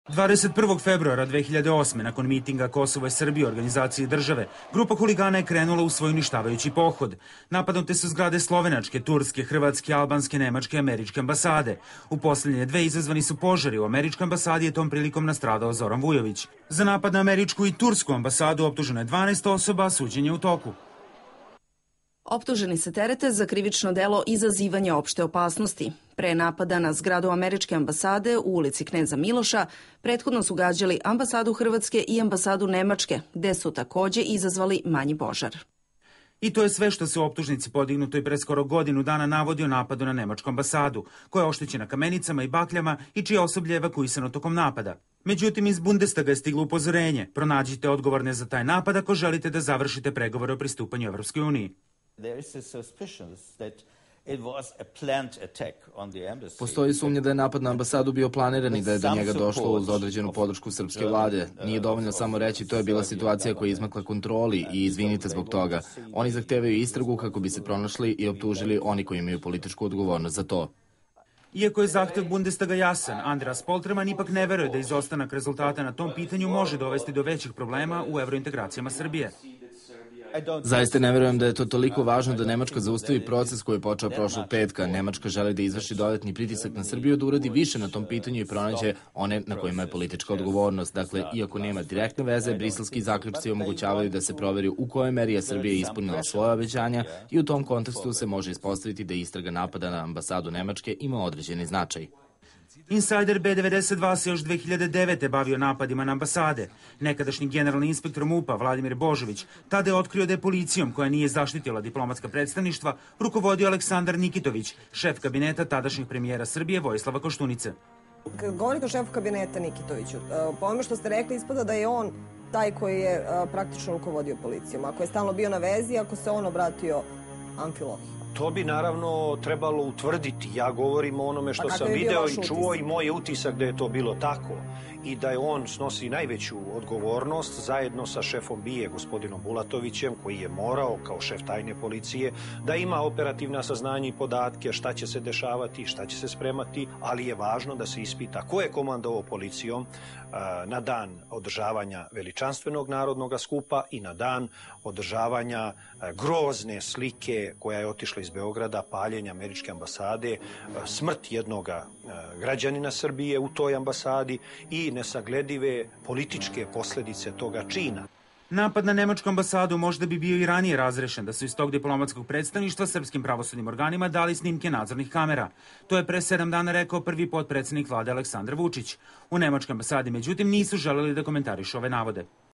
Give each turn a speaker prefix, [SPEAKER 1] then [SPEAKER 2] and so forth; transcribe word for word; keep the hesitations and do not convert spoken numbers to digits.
[SPEAKER 1] dvadeset prvog februara dve hiljade osme. nakon mitinga Kosovo i Srbije u organizaciji države, grupa huligana je krenula u svoj uništavajući pohod. Napadnute su zgrade slovenačke, turske, hrvatske, albanske, nemačke i američke ambasade. U posljednje dve izazvani su požari. U američkoj ambasadi je tom prilikom nastradao Zoran Vujović. Za napad na američku i tursku ambasadu optuženo je dvanaest osoba, a suđenje u toku.
[SPEAKER 2] Optuženi se terete za krivično delo izazivanja opšte opasnosti. Pre napada na zgradu američke ambasade u ulici Kneza Miloša prethodno su gađali ambasadu Hrvatske i ambasadu Nemačke, gde su takođe izazvali manji požar.
[SPEAKER 1] I to je sve što se u optužnici podignutoj pre skoro godinu dana navodi o napadu na nemačku ambasadu, koja je oštećena kamenicama i bakljama i čije osoblje je evakuisano tokom napada. Međutim, iz Bundestaga je stiglo upozorenje. Pronađite odgovorne za taj napad ako želite da završite pregovore o pristupanju Evropskoj uniji.
[SPEAKER 3] Postoji sumnja da je napad na ambasadu bio planiran i da je do njega došlo uz određenu podršku srpske vlade. Nije dovoljno samo reći to je bila situacija koja je izmakla kontroli i izvinite zbog toga. Oni zahtevaju istragu kako bi se pronašli i optužili oni koji imaju političku odgovornost za to.
[SPEAKER 1] Iako je zahtev Bundestaga jasan, Andreas Polterman ipak ne veruje da izostanak rezultata na tom pitanju može dovesti do većih problema u evrointegracijama Srbije.
[SPEAKER 3] Zaista ne verujem da je to toliko važno da Nemačka zaustavi proces koji je počeo prošlog petka. Nemačka želi da izvrši dodatni pritisak na Srbiju, da uradi više na tom pitanju i pronađe one na kojima je politička odgovornost. Dakle, iako nema direktne veze, briselski zaključci omogućavaju da se proveri u kojoj meri je Srbija ispunila svoje obećanja i u tom kontekstu se može ispostaviti da istraga napada na ambasadu Nemačke ima određeni značaj.
[SPEAKER 1] Insider B devedeset dva se još dve hiljade devete. bavio napadima na ambasade. Nekadašnji generalni inspektor MUP-a Vladimir Božović tada je otkrio da je policijom, koja nije zaštitila diplomatska predstavništva, rukovodio Aleksandar Nikitović, šef kabineta tadašnjeg premijera Srbije Vojislava Koštunice.
[SPEAKER 4] Kad govorite o šefu kabineta Nikitoviću, po ovome što ste rekli, ispada da je on taj koji je praktično rukovodio policijom. Ako je stalno bio na vezi, ako se on obratio Amfilohiju.
[SPEAKER 5] To bi naravno trebalo utvrditi. Ja govorim o onome što sam video i čuo i moj je utisak da je to bilo tako i da je on snosi najveću odgovornost zajedno sa šefom BIA, gospodinom Bulatovićem, koji je morao kao šef tajne policije da ima operativna saznanja i podatke šta će se dešavati, šta će se spremati, ali je važno da se ispita ko je komandovao policijom na dan održavanja veličanstvenog narodnog skupa i na dan održavanja grozne slike koja je otišla iz Beograda, paljenja američke ambasade, smrt jednog građanina Srbije u toj ambasadi i nesagledive političke posledice toga čina.
[SPEAKER 1] Napad na nemačku ambasadu možda bi bio i ranije razrešen da su iz tog diplomatskog predstavništva srpskim pravosudnim organima dali snimke nadzornih kamera. To je pre sedam dana rekao prvi potpredsednik vlade Aleksandar Vučić. U nemačkoj ambasadi, međutim, nisu želeli da komentarišu ove navode.